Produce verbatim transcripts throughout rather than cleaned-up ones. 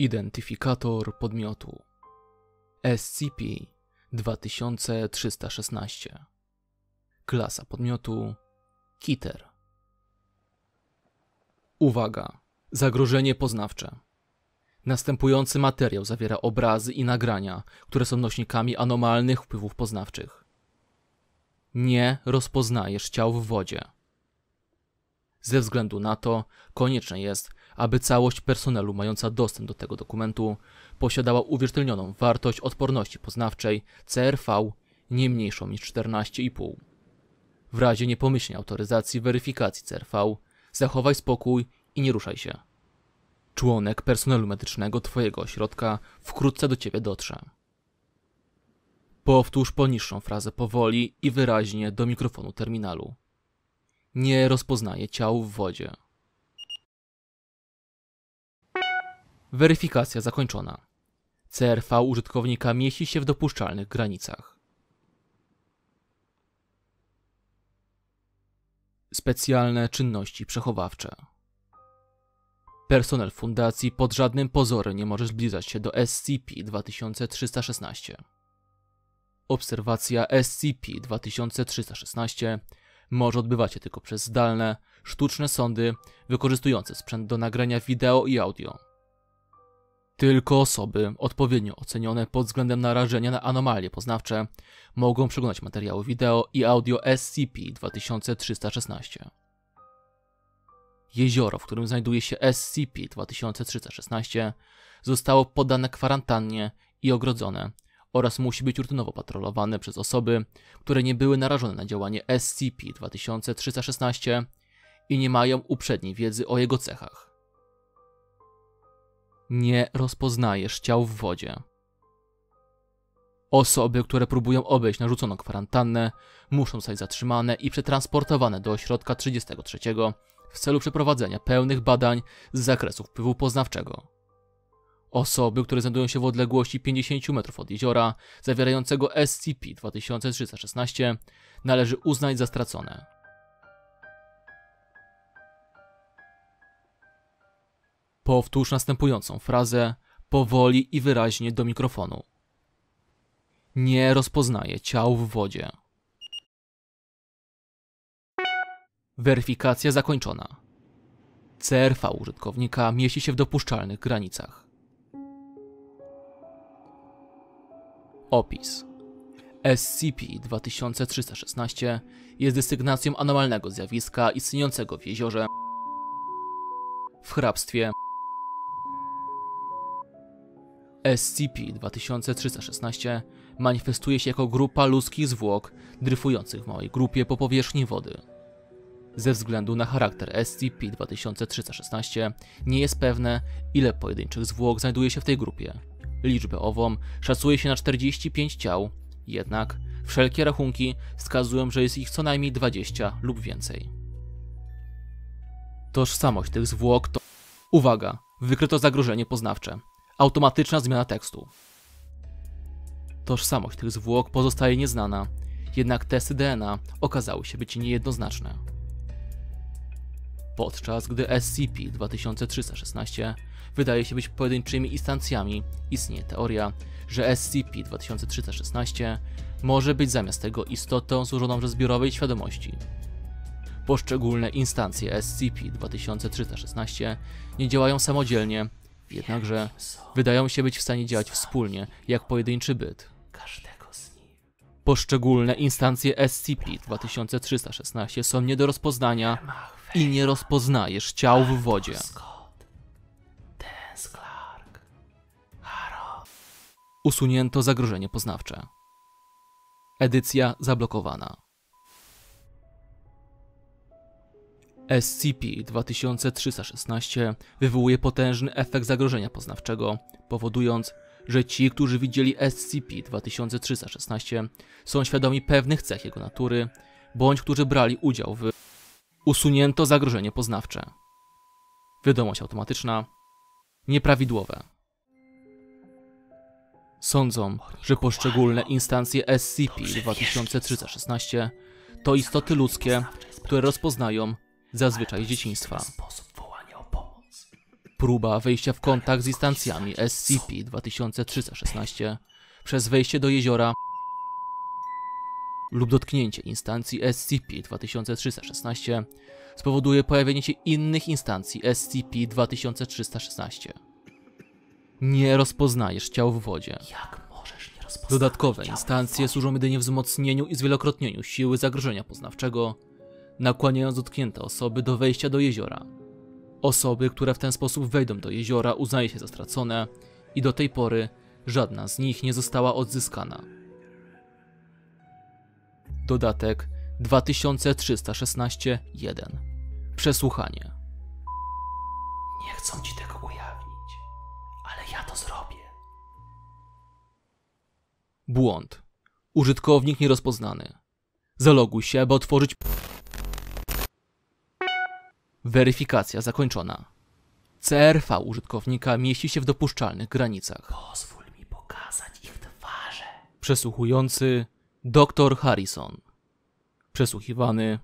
Identyfikator podmiotu S C P dwa tysiące trzysta szesnaście. Klasa podmiotu Kiter. Uwaga! Zagrożenie poznawcze. Następujący materiał zawiera obrazy i nagrania, które są nośnikami anomalnych wpływów poznawczych. Nie rozpoznajesz ciał w wodzie. Ze względu na to konieczne jest, aby całość personelu mająca dostęp do tego dokumentu posiadała uwierzytelnioną wartość odporności poznawczej C R V nie mniejszą niż czternaście i pół. W razie niepomyślnej autoryzacji weryfikacji C R V zachowaj spokój i nie ruszaj się. Członek personelu medycznego Twojego ośrodka wkrótce do Ciebie dotrze. Powtórz poniższą frazę powoli i wyraźnie do mikrofonu terminalu. Nie rozpoznaje ciał w wodzie. Weryfikacja zakończona. C R V użytkownika mieści się w dopuszczalnych granicach. Specjalne czynności przechowawcze. Personel fundacji pod żadnym pozorem nie może zbliżać się do S C P dwa tysiące trzysta szesnaście. Obserwacja S C P dwa tysiące trzysta szesnaście może odbywać się tylko przez zdalne, sztuczne sondy wykorzystujące sprzęt do nagrania wideo i audio. Tylko osoby odpowiednio ocenione pod względem narażenia na anomalie poznawcze mogą przeglądać materiały wideo i audio S C P dwa tysiące trzysta szesnaście. Jezioro, w którym znajduje się S C P dwa tysiące trzysta szesnaście, zostało poddane kwarantannie i ogrodzone oraz musi być rutynowo patrolowane przez osoby, które nie były narażone na działanie S C P dwa tysiące trzysta szesnaście i nie mają uprzedniej wiedzy o jego cechach. Nie rozpoznajesz ciał w wodzie. Osoby, które próbują obejść narzuconą kwarantannę, muszą zostać zatrzymane i przetransportowane do ośrodka trzydziestego trzeciego w celu przeprowadzenia pełnych badań z zakresu wpływu poznawczego. Osoby, które znajdują się w odległości pięćdziesięciu metrów od jeziora zawierającego S C P dwa tysiące trzysta szesnaście należy uznać za stracone. Powtórz następującą frazę powoli i wyraźnie do mikrofonu. Nie rozpoznaje ciał w wodzie. Weryfikacja zakończona. C R V użytkownika mieści się w dopuszczalnych granicach. Opis. S C P dwa tysiące trzysta szesnaście jest desygnacją anomalnego zjawiska istniejącego w jeziorze w hrabstwie. S C P dwa tysiące trzysta szesnaście manifestuje się jako grupa ludzkich zwłok dryfujących w małej grupie po powierzchni wody. Ze względu na charakter S C P dwa tysiące trzysta szesnaście nie jest pewne, ile pojedynczych zwłok znajduje się w tej grupie. Liczbę ową szacuje się na czterdzieści pięć ciał, jednak wszelkie rachunki wskazują, że jest ich co najmniej dwadzieścia lub więcej. Tożsamość tych zwłok to... Uwaga! Wykryto zagrożenie poznawcze. Automatyczna zmiana tekstu. Tożsamość tych zwłok pozostaje nieznana, jednak testy D N A okazały się być niejednoznaczne. Podczas gdy S C P dwa tysiące trzysta szesnaście wydaje się być pojedynczymi instancjami, istnieje teoria, że S C P dwa tysiące trzysta szesnaście może być zamiast tego istotą złożoną ze zbiorowej świadomości. Poszczególne instancje S C P dwa tysiące trzysta szesnaście nie działają samodzielnie, jednakże wydają się być w stanie działać wspólnie, jak pojedynczy byt. Poszczególne instancje S C P dwa tysiące trzysta szesnaście są nie do rozpoznania i nie rozpoznajesz ciał w wodzie. Usunięto zagrożenie poznawcze. Edycja zablokowana. S C P dwa tysiące trzysta szesnaście wywołuje potężny efekt zagrożenia poznawczego, powodując, że ci, którzy widzieli S C P dwa tysiące trzysta szesnaście są świadomi pewnych cech jego natury, bądź którzy brali udział w... Usunięto zagrożenie poznawcze. Wiadomość automatyczna. Nieprawidłowe. Sądzą, że poszczególne instancje S C P dwa tysiące trzysta szesnaście to istoty ludzkie, które rozpoznają zazwyczaj z dzieciństwa. próba wejścia w kontakt z instancjami S C P dwa tysiące trzysta szesnaście przez wejście do jeziora lub dotknięcie instancji S C P dwa tysiące trzysta szesnaście spowoduje pojawienie się innych instancji S C P dwa tysiące trzysta szesnaście. Nie rozpoznajesz ciał w wodzie. Jak możesz nie rozpoznać Dodatkowe ciał w instancje wodzie? służą jedynie wzmocnieniu i zwielokrotnieniu siły zagrożenia poznawczego, nakłaniając dotknięte osoby do wejścia do jeziora. Osoby, które w ten sposób wejdą do jeziora, uznaje się za stracone i do tej pory żadna z nich nie została odzyskana. Dodatek dwa tysiące trzysta szesnaście jeden. Przesłuchanie. Nie chcą ci tego ujawnić, ale ja to zrobię. Błąd. Użytkownik nierozpoznany. Zaloguj się, aby otworzyć... Weryfikacja zakończona. C R V użytkownika mieści się w dopuszczalnych granicach. Pozwól mi pokazać ich twarze. Przesłuchujący doktor Harrison. Przesłuchiwany.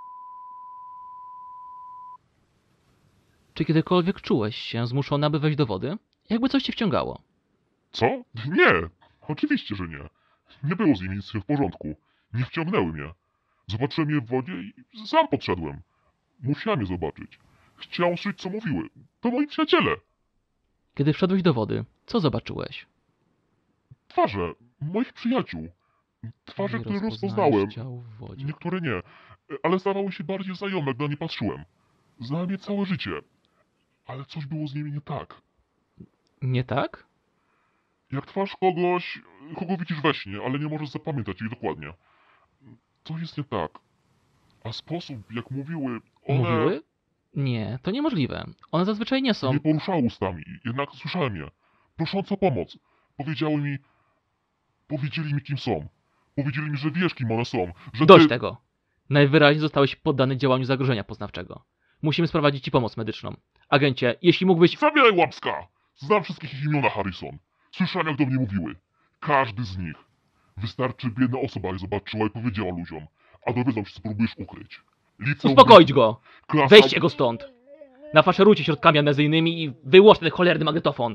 Czy kiedykolwiek czułeś się zmuszony, aby wejść do wody? Jakby coś cię wciągało? Co? Nie! Oczywiście, że nie. Nie było z nimi nic w porządku. Nie wciągnęły mnie. Zobaczyłem je w wodzie i sam podszedłem. Musiałem je zobaczyć. Chciałem słyszeć, co mówiły. To moi przyjaciele. Kiedy wszedłeś do wody, co zobaczyłeś? Twarze moich przyjaciół. Twarze, Nie które rozpoznajesz rozpoznałem. ciał w wodzie. Niektóre nie. Ale zdawały się bardziej znajome, gdy na nie patrzyłem. Znałem je całe życie. Ale coś było z nimi nie tak. Nie tak? Jak twarz kogoś, kogo widzisz we śnie, ale nie możesz zapamiętać jej dokładnie. To jest nie tak. A sposób, jak mówiły, one Mówiły? Nie, to niemożliwe. One zazwyczaj nie są... nie poruszały ustami, jednak słyszałem je. Prosząc o pomoc. Powiedziały mi... Powiedzieli mi, kim są. Powiedzieli mi, że wiesz, kim one są. Że Dość ty... tego. Najwyraźniej zostałeś poddany działaniu zagrożenia poznawczego. Musimy sprowadzić ci pomoc medyczną. Agencie, jeśli mógłbyś... Zabieraj łapska! Znam wszystkich ich imiona, Harrison. Słyszałem, jak do mnie mówiły. Każdy z nich. Wystarczy, by jedna osoba je zobaczyła i powiedziała ludziom. A dowiedzą się, co próbujesz ukryć. Liceum... Uspokoić go! Klasa... Weźcie go stąd! Nafaszerujcie środkami amnezyjnymi i wyłączcie ten cholerny magnetofon!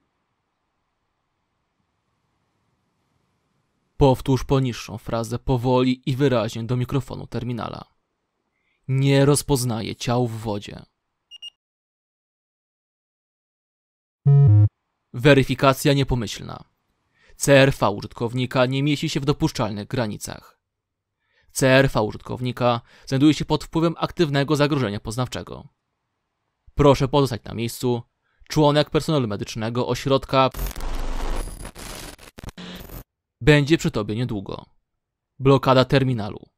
Powtórz poniższą frazę powoli i wyraźnie do mikrofonu terminala. Nie rozpoznaje ciał w wodzie. Weryfikacja niepomyślna. C R V użytkownika nie mieści się w dopuszczalnych granicach. C R V użytkownika znajduje się pod wpływem aktywnego zagrożenia poznawczego. Proszę pozostać na miejscu. Członek personelu medycznego ośrodka będzie przy tobie niedługo. Blokada terminalu.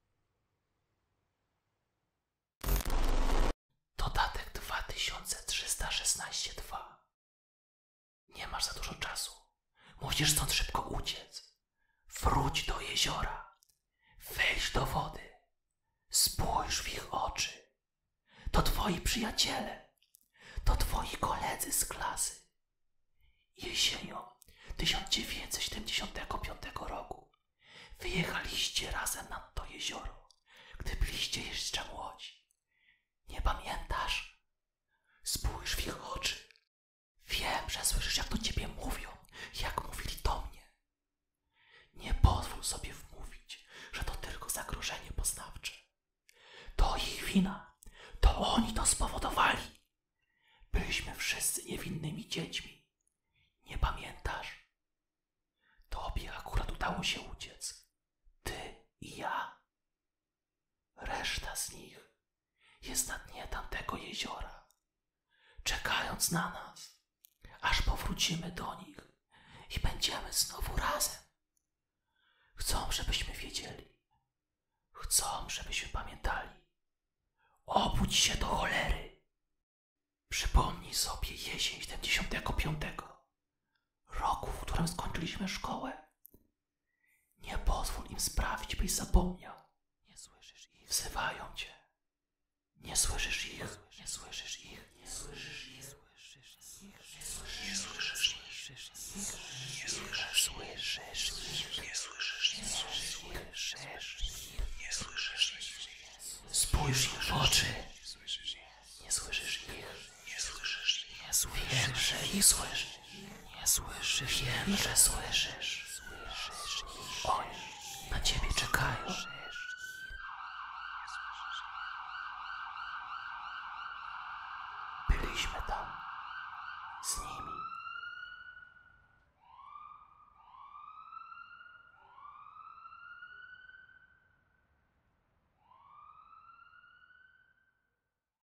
Dodatek dwa tysiące trzysta szesnaście dwa. Nie masz za dużo czasu. Musisz stąd szybko uciec. Wróć do jeziora. Wejdź do wody. Spójrz w ich oczy. To twoi przyjaciele. To twoi koledzy z klasy. Jesienią tysiąc dziewięćset siedemdziesiątego piątego roku wyjechaliście razem na to jezioro, gdy byliście jeszcze młodzi. Nie pamiętasz? Spójrz w ich oczy. Wiem, że słyszysz, jak do ciebie mówią, jak mówili do mnie. Nie pozwól sobie wmówić, że to tylko zagrożenie poznawcze. To ich wina. To oni to spowodowali. Byliśmy wszyscy niewinnymi dziećmi. Nie pamiętasz? Tobie akurat udało się uciec. Ty i ja. Reszta z nich jest na dnie tamtego jeziora, czekając na nas, aż powrócimy do nich i będziemy znowu razem. Chcą, żebyśmy wiedzieli. Chcą, żebyśmy pamiętali. Obudź się do cholery. Przypomnij sobie jesień siedemdziesiątego piątego roku, w którym skończyliśmy szkołę. Nie pozwól im sprawić, byś zapomniał. Nie słyszysz ich. Wzywają cię. Nie słyszysz ich. Nie słyszysz ich. Nie słyszysz ich. Nie słyszysz ich. Nie słyszysz ich. Nie słyszysz ich. Nie słyszysz ich. Nie słyszysz ich. Spójrz im w oczy. Nie słyszysz ich. Nie słyszysz ich. Nie Wiem, że ich słyszysz. Nie słyszysz. Wiem, że słyszysz. Słyszysz. Oni na ciebie czekają. Byliśmy tam z nimi.